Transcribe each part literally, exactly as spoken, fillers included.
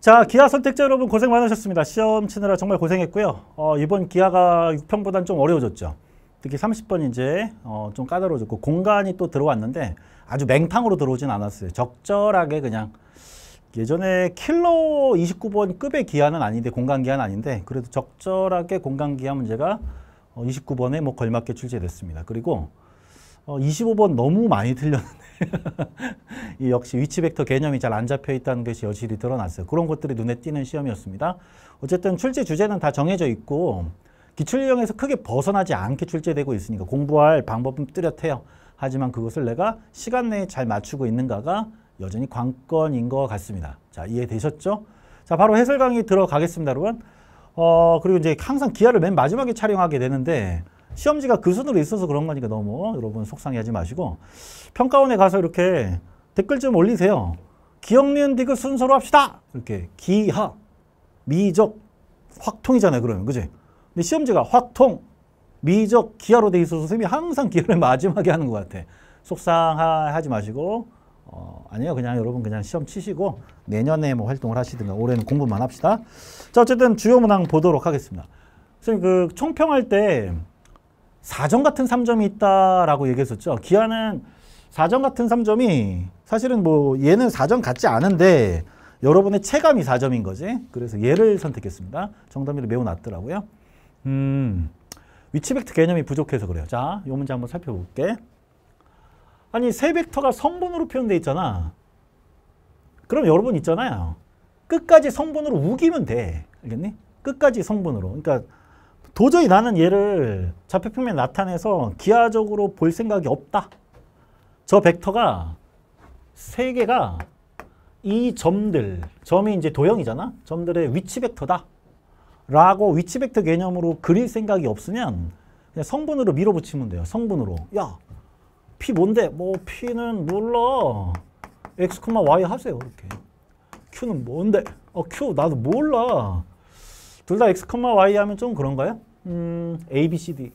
자, 기아 선택자 여러분 고생 많으셨습니다. 시험 치느라 정말 고생했고요. 어, 이번 기아가 육 평보다는 좀 어려워졌죠. 특히 삼십 번 이제 어, 좀 까다로워졌고 공간이 또 들어왔는데 아주 맹탕으로 들어오진 않았어요. 적절하게 그냥 예전에 킬러 이십구 번 급의 기아는 아닌데 공간 기아는 아닌데 그래도 적절하게 공간 기아 문제가 어, 이십구 번에 뭐 걸맞게 출제됐습니다. 그리고 어, 이십오 번 너무 많이 틀렸는데 이 역시 위치 벡터 개념이 잘 안 잡혀 있다는 것이 여실히 드러났어요. 그런 것들이 눈에 띄는 시험이었습니다. 어쨌든 출제 주제는 다 정해져 있고 기출 유형에서 크게 벗어나지 않게 출제되고 있으니까 공부할 방법은 뚜렷해요. 하지만 그것을 내가 시간 내에 잘 맞추고 있는가가 여전히 관건인 것 같습니다. 자, 이해되셨죠? 자, 바로 해설 강의 들어가겠습니다, 여러분. 어, 그리고 이제 항상 기아를 맨 마지막에 촬영하게 되는데 시험지가 그 순으로 있어서 그런 거니까 너무 여러분 속상해하지 마시고 평가원에 가서 이렇게 댓글 좀 올리세요. 기억, 니은, 디귿 순서로 합시다. 이렇게 기하, 미적, 확통이잖아요. 그러면 그지? 근데 시험지가 확통, 미적, 기하로 돼 있어서 선생님이 항상 기하를 마지막에 하는 것 같아. 속상하지 마시고 어, 아니요, 그냥 여러분 그냥 시험 치시고 내년에 뭐 활동을 하시든가 올해는 공부만 합시다. 자, 어쨌든 주요 문항 보도록 하겠습니다. 선생님 그 총평할 때 사 점 같은 삼 점이 있다라고 얘기했었죠. 기아는 사 점 같은 삼 점이 사실은 뭐 얘는 사 점 같지 않은데 여러분의 체감이 사 점인 거지. 그래서 얘를 선택했습니다. 정답률이 매우 낮더라고요. 음, 위치 벡터 개념이 부족해서 그래요. 자, 이 문제 한번 살펴볼게. 아니, 세 벡터가 성분으로 표현되어 있잖아. 그럼 여러분 있잖아요. 끝까지 성분으로 우기면 돼. 알겠니? 끝까지 성분으로. 그러니까 도저히 나는 얘를 좌표평면에 나타내서 기하적으로 볼 생각이 없다. 저 벡터가 세 개가 이 점들, 점이 이제 도형이잖아. 점들의 위치 벡터다. 라고 위치 벡터 개념으로 그릴 생각이 없으면 그냥 성분으로 밀어붙이면 돼요. 성분으로. 야, P 뭔데? 뭐 P는 몰라. X, Y 하세요. 이렇게. Q는 뭔데? 어, Q 나도 몰라. 둘 다 X, Y 하면 좀 그런가요? 음, A, B, C, D.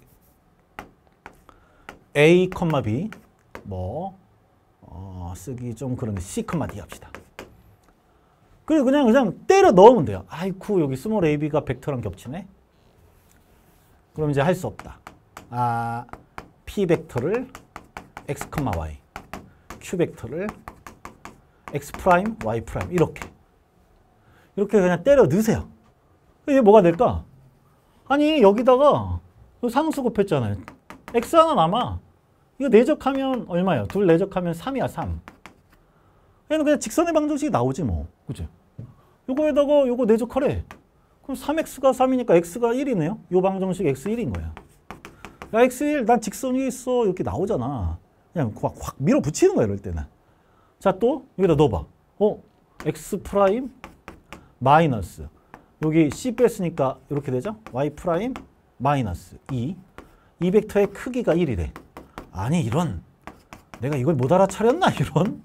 A, B. 뭐, 어, 쓰기 좀 그런데 C, D 합시다. 그리고 그냥, 그냥 때려 넣으면 돼요. 아이쿠, 여기 스몰 ab가 벡터랑 겹치네? 그럼 이제 할 수 없다. 아, P 벡터를 X, Y. Q 벡터를 X 프라임, Y 프라임. 이렇게. 이렇게 그냥 때려 넣으세요. 이게 뭐가 될까? 아니, 여기다가 상수 곱했잖아요. X 하나 남아. 이거 내적하면 얼마예요? 둘 내적하면 삼이야, 삼. 얘는 그냥 직선의 방정식이 나오지 뭐. 그치? 요거에다가 요거 내적하래. 그럼 삼 엑스가 삼이니까 X가 일이네요. 요 방정식 X 일인 거야. 야, X 일, 난 직선이 있어. 이렇게 나오잖아. 그냥 확, 확 밀어붙이는 거야, 이럴 때는. 자, 또 여기다 넣어봐. 어? X 프라임 마이너스. 여기 C 뺐으니까 이렇게 되죠? Y 프라임 마이너스 이. 이 벡터의 크기가 일이래. 아니, 이런. 내가 이걸 못 알아차렸나, 이런?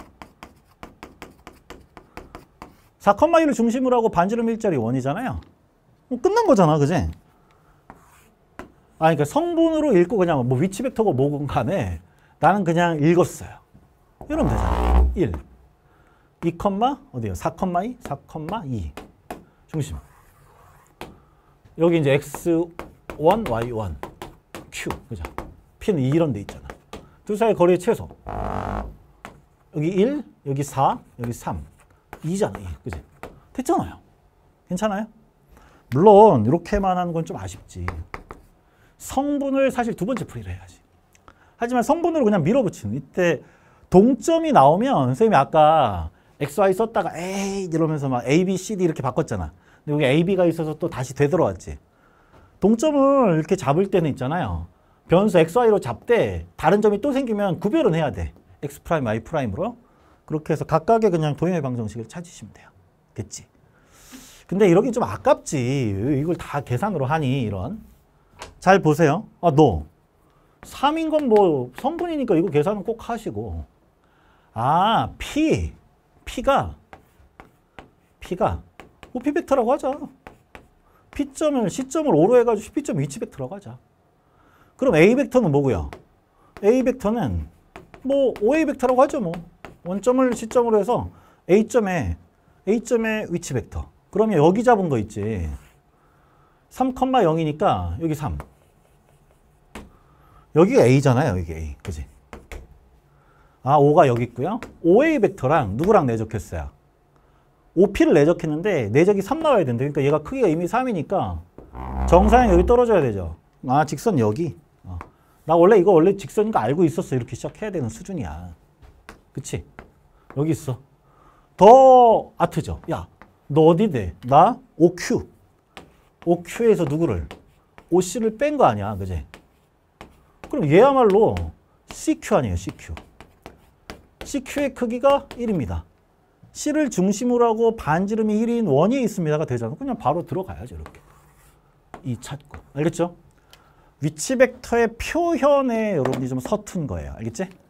사, 일을 중심으로 하고 반지름 일자리 원이잖아요. 뭐 끝난 거잖아, 그지? 아, 그러니까 성분으로 읽고 그냥 뭐 위치 벡터고 뭐건 간에 나는 그냥 읽었어요. 이러면 되잖아. 일. 이, 어디요? 사, 이, 사, 이. 중심. 여기 이제 엑스 일, 와이 일, Q. 그죠? P는 이런 데 있잖아. 둘 사이의 거리의 최소. 여기 일, 여기 사, 여기 삼. 이잖아, 이. 그지? 됐잖아요. 괜찮아요? 물론 이렇게만 하는 건 좀 아쉽지. 성분을 사실 두 번째 풀이를 해야지. 하지만 성분으로 그냥 밀어붙이는. 이때 동점이 나오면 선생님이 아까 엑스, 와이 썼다가 에이 이러면서 막 A, B, C, D 이렇게 바꿨잖아. 근데 여기 A, B가 있어서 또 다시 되돌아왔지. 동점을 이렇게 잡을 때는 있잖아요. 변수 엑스, 와이로 잡되 다른 점이 또 생기면 구별은 해야 돼. X 프라임, Y 프라임으로. 그렇게 해서 각각의 그냥 도형의 방정식을 찾으시면 돼요. 됐지? 근데 이러긴 좀 아깝지. 이걸 다 계산으로 하니, 이런. 잘 보세요. 아, 너. 삼인 건 뭐 성분이니까 이거 계산은 꼭 하시고. 아, P. P가, P가, 뭐 P 벡터라고 하자. P점을, C점을 오로 해가지고 P점 위치 벡터라고 하자. 그럼 A 벡터는 뭐고요? A 벡터는 뭐 오 에이 벡터라고 하죠, 뭐. 원점을 C점으로 해서 A점에 A점의 위치 벡터. 그러면 여기 잡은 거 있지. 삼, 영이니까 여기 삼. 여기가 A잖아요. 여기 A. 그지? 아, 오가 여기 있고요. 오에이 벡터랑 누구랑 내적했어요? 오피를 내적했는데 내적이 삼 나와야 된대. 그러니까 얘가 크기가 이미 삼이니까 정사형 여기 떨어져야 되죠. 아, 직선 여기. 어. 나 원래 이거 원래 직선인 거 알고 있었어. 이렇게 시작해야 되는 수준이야. 그치? 여기 있어. 더 아트죠. 야, 너 어디 돼? 나 오큐. 오큐에서 누구를? 오씨를 뺀 거 아니야. 그지? 그럼 얘야말로 씨큐 아니에요. 씨큐. 씨큐의 크기가 일입니다. C를 중심으로 하고 반지름이 일인 원이 있습니다가 되잖아. 그냥 바로 들어가야죠. 이렇게. 이 찾고. 알겠죠? 위치 벡터의 표현에 여러분이 좀 서툰 거예요. 알겠지?